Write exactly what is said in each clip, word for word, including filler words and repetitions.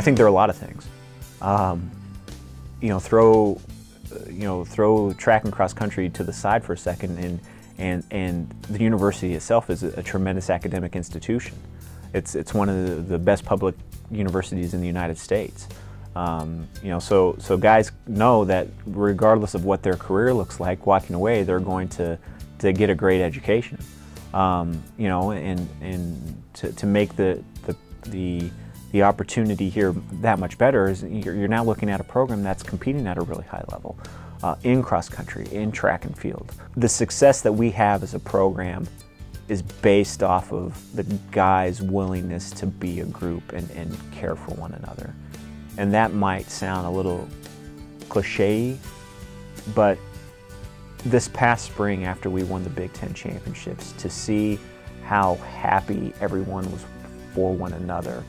think there are a lot of things. Um, you know, throw, you know, throw track and cross country to the side for a second, and and and the university itself is a, a tremendous academic institution. It's it's one of the, the best public universities in the United States. Um, you know, so so guys know that regardless of what their career looks like, walking away, they're going to to get a great education. Um, you know, and and to, to make the the the the opportunity here that much better is you're, you're now looking at a program that's competing at a really high level uh, in cross country, in track and field. The success that we have as a program is based off of the guys' willingness to be a group and, and care for one another. And that might sound a little cliche, but this past spring, after we won the Big Ten championships, to see how happy everyone was for one another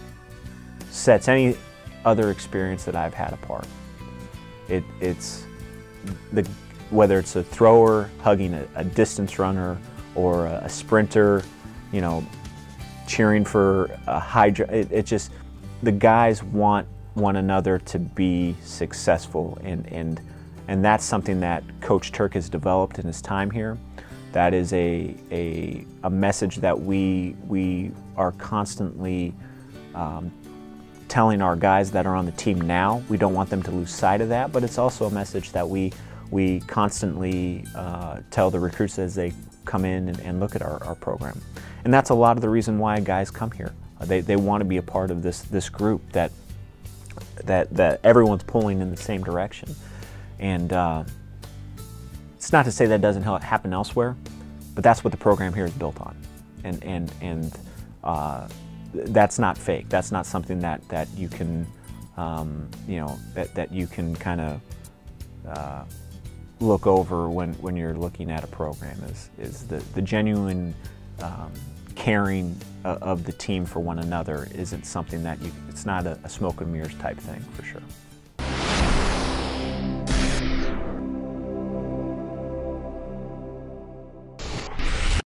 sets any other experience that I've had apart. It, it's the, whether it's a thrower hugging a, a distance runner or a, a sprinter, you know, cheering for a high, it, it just, the guys want one another to be successful, and, and, and that's something that Coach Turk has developed in his time here. That is a, a, a message that we, we are constantly um, telling our guys that are on the team now. We don't want them to lose sight of that, but it's also a message that we, we constantly uh, tell the recruits as they come in and, and look at our, our program. And that's a lot of the reason why guys come here. They, they want to be a part of this, this group that, that, that everyone's pulling in the same direction. And uh, it's not to say that doesn't happen elsewhere, but that's what the program here is built on. And, and, and uh, that's not fake. That's not something that, that you can, um, you know, that, that you can kind of uh, look over when, when you're looking at a program, is, is the, the genuine um, caring of the team for one another isn't something that you, it's not a, a smoke and mirrors type thing, for sure.